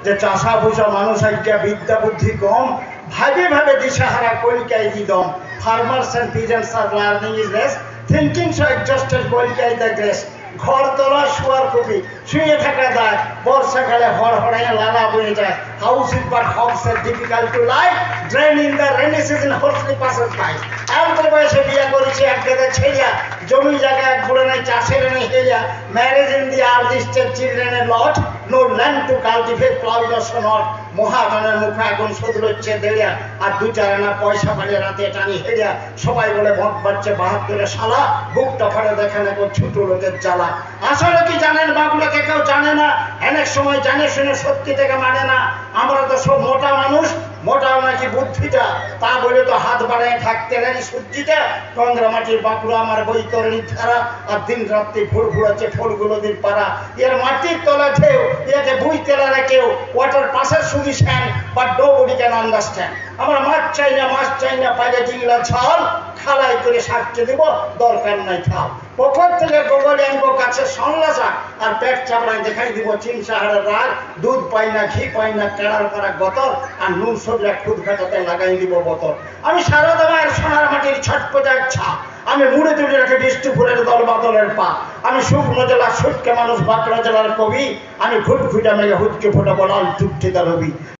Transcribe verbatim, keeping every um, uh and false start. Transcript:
যে চাষা ভুষা মানুষ আজ্ঞা বিদ্যা বুদ্ধি কম ভাবে ভাবে দিশাহারা কলিকায় দিদম farmers and peasants are learning is less thinking so exhausted কলিকায় দ্য গ্রেস ঘর তোলা শোয়ার কপি শুয়ে থাকা যায় বর্ষাকালে হড় হড়াইয়া লালা বয়ে যায় house is but house are difficult to life drain in the rainy season হর্সলি পাসেস বাই এমন বয়সে বিয়ে করেছে এক জায়গায় ছেড়িয়া জমি জায়গা এক ঘুরে নাই চাষের নেই হেরিয়া ম্যারেজ ইন দি আর ডিস্টেড চিলড্রেনের lot no land to cultivate could not মহাজনের মুখে এখন শুধু হচ্ছে দেড়িয়া আর দু চার আনা পয়সা পালিয়ে রাতে টানি হেরিয়া সবাই বলে ভোট পাচ্ছে বাহাত্তরের শালা বুকটা ফাড়ে দেখে নেবো ছোট লোকের জ্বালা আসলে কি জানেন বাবুলাকে কেউ জানে না অনেক সময় জানে শুনে সত্যি থেকে মানে না আমরা তো সব মোটা মানুষ মোটাও নাকি বুদ্ধিটা তা বলে তো হাত বাড়ায় থাকতে রানি সূর্যিটা টংরা মাটির বাঁকুড়া আমার বই তরণী ধারা আর দিন রাত্রি ফুল ফুড়াচ্ছে ফুলগুলো দিন পাড়া এর মাটির তলা ঢেউ ইয়াকে বুই তেলারে কেউ ওয়াটার পাশের সুদি sand but nobody can understand আমরা মাছ চাই না মাছ চাই না পাইলে জিংলা ছাল খালাই করে সারতে দেব দরকার নাই থাল পকর থেকে গোবরে আনবো গাছের সন্লাসা আর পেট চাপড়ায় দেখাই দিব চিন সাহারের রাগ দুধ পাই না ঘি পাই না কেড়ার করা গতর আর নুন সবরা খুদ ঘাটাতে লাগাই দিব বোতল আমি সারা দামায়ের সোনার মাটির ছটপটার ছাপ আমি মুড়ে তুলে রেখে বিষ্ণুপুরের দল বাদলের পা আমি শুকনো জেলার সুটকে মানুষ বাঁকুড়া জেলার কবি আমি ঘুট ঘুটা মেঘে হুটকে ফোটা বলাল টুকটে রবি